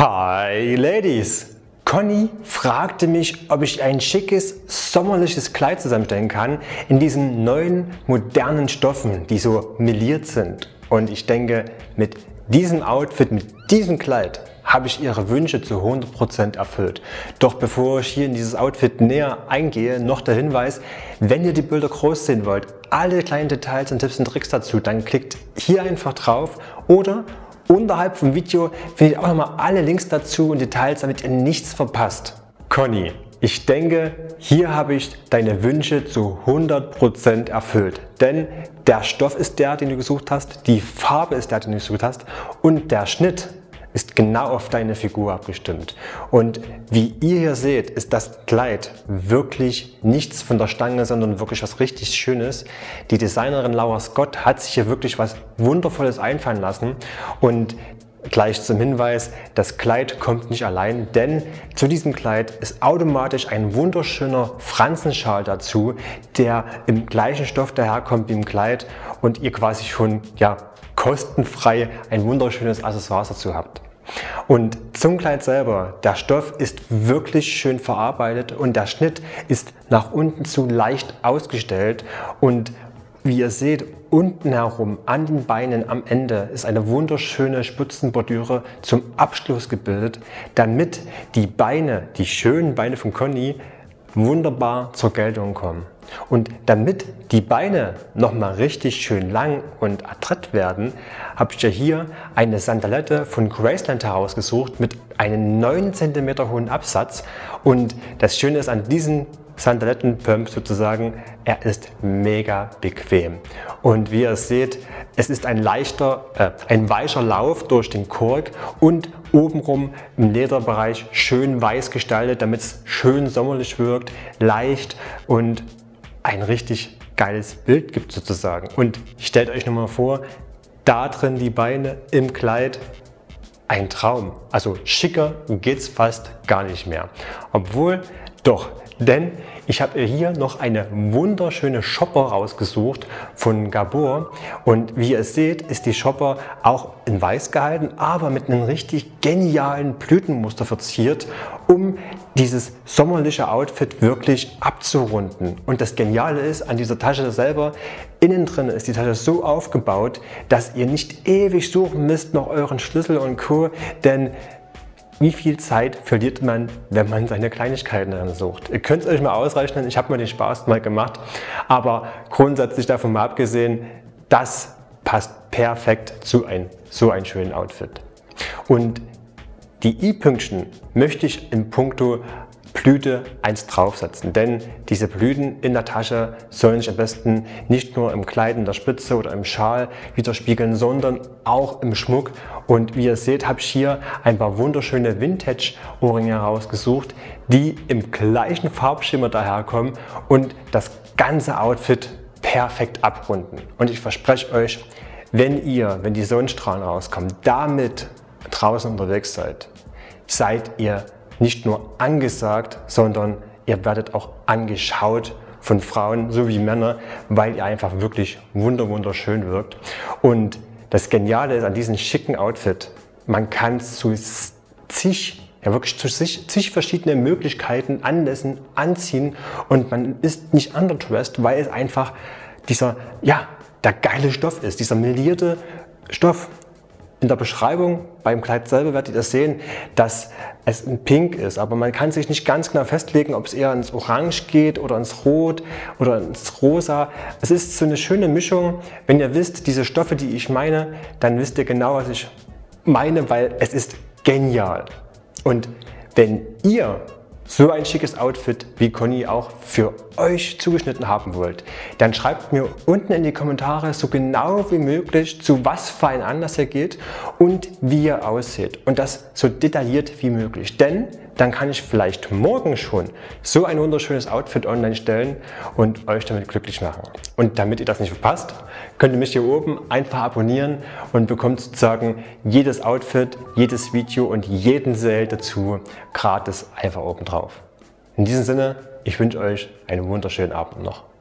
Hi Ladies! Conny fragte mich, ob ich ein schickes, sommerliches Kleid zusammenstellen kann in diesen neuen, modernen Stoffen, die so meliert sind. Und ich denke, mit diesem Outfit, mit diesem Kleid, habe ich ihre Wünsche zu 100% erfüllt. Doch bevor ich hier in dieses Outfit näher eingehe, noch der Hinweis, wenn ihr die Bilder groß sehen wollt, alle kleinen Details und Tipps und Tricks dazu, dann klickt hier einfach drauf oder unterhalb vom Video findet ihr auch nochmal alle Links dazu und Details, damit ihr nichts verpasst. Conny, ich denke, hier habe ich deine Wünsche zu 100% erfüllt. Denn der Stoff ist der, den du gesucht hast, die Farbe ist der, den du gesucht hast und der Schnitt ist genau auf deine Figur abgestimmt. Und wie ihr hier seht, ist das Kleid wirklich nichts von der Stange, sondern wirklich was richtig Schönes. Die Designerin Laura Scott hat sich hier wirklich was Wundervolles einfallen lassen. Und gleich zum Hinweis, das Kleid kommt nicht allein, denn zu diesem Kleid ist automatisch ein wunderschöner Fransenschal dazu, der im gleichen Stoff daherkommt wie im Kleid und ihr quasi schon kostenfrei ein wunderschönes Accessoire dazu habt. Und zum Kleid selber, der Stoff ist wirklich schön verarbeitet und der Schnitt ist nach unten zu leicht ausgestellt und wie ihr seht, unten herum an den Beinen am Ende ist eine wunderschöne Spitzenbordüre zum Abschluss gebildet, damit die Beine, die schönen Beine von Conny, wunderbar zur Geltung kommen. Und damit die Beine nochmal richtig schön lang und adrett werden, habe ich ja hier eine Sandalette von Graceland herausgesucht mit einem 9 cm hohen Absatz. Und das Schöne ist an diesem Sandalettenpump sozusagen, er ist mega bequem. Und wie ihr seht, es ist ein weicher Lauf durch den Kork und obenrum im Lederbereich schön weiß gestaltet, damit es schön sommerlich wirkt, leicht und ein richtig geiles Bild gibt sozusagen. Und stellt euch nochmal vor, da drin die Beine im Kleid, ein Traum. Also schicker geht's fast gar nicht mehr. Obwohl, doch, denn ich habe hier noch eine wunderschöne Shopper rausgesucht von Gabor und wie ihr seht, ist die Shopper auch in weiß gehalten, aber mit einem richtig genialen Blütenmuster verziert, um dieses sommerliche Outfit wirklich abzurunden. Und das Geniale ist an dieser Tasche selber, innen drin ist die Tasche so aufgebaut, dass ihr nicht ewig suchen müsst nach euren Schlüssel und Co., denn wie viel Zeit verliert man, wenn man seine Kleinigkeiten dann sucht? Ihr könnt es euch mal ausrechnen, ich habe mir den Spaß mal gemacht, aber grundsätzlich davon mal abgesehen, das passt perfekt zu so ein schönen Outfit. Und die i-Pünktchen möchte ich in puncto Blüte 1 draufsetzen, denn diese Blüten in der Tasche sollen sich am besten nicht nur im Kleid in der Spitze oder im Schal widerspiegeln, sondern auch im Schmuck. Und wie ihr seht, habe ich hier ein paar wunderschöne Vintage-Ohrringe herausgesucht, die im gleichen Farbschimmer daherkommen und das ganze Outfit perfekt abrunden. Und ich verspreche euch, wenn die Sonnenstrahlen rauskommen, damit draußen unterwegs seid ihr nicht nur angesagt, sondern ihr werdet auch angeschaut von Frauen sowie Männern, weil ihr einfach wirklich wunderschön wirkt. Und das Geniale ist an diesem schicken Outfit, man kann es zu zig verschiedene Möglichkeiten, Anlässen anziehen und man ist nicht underdressed, weil es einfach der geile Stoff ist, dieser melierte Stoff. In der Beschreibung beim Kleid selber werdet ihr sehen, dass es in Pink ist, aber man kann sich nicht ganz genau festlegen, ob es eher ins Orange geht oder ins Rot oder ins Rosa. Es ist so eine schöne Mischung. Wenn ihr wisst, diese Stoffe, die ich meine, dann wisst ihr genau, was ich meine, weil es ist genial. Und wenn ihr so ein schickes Outfit wie Conny auch für euch zugeschnitten haben wollt, dann schreibt mir unten in die Kommentare so genau wie möglich, zu was für ein Anlass ihr geht und wie ihr aussieht. Und das so detailliert wie möglich. Denn dann kann ich vielleicht morgen schon so ein wunderschönes Outfit online stellen und euch damit glücklich machen. Und damit ihr das nicht verpasst, könnt ihr mich hier oben einfach abonnieren und bekommt sozusagen jedes Outfit, jedes Video und jeden Sale dazu gratis einfach oben drauf. In diesem Sinne, ich wünsche euch einen wunderschönen Abend noch.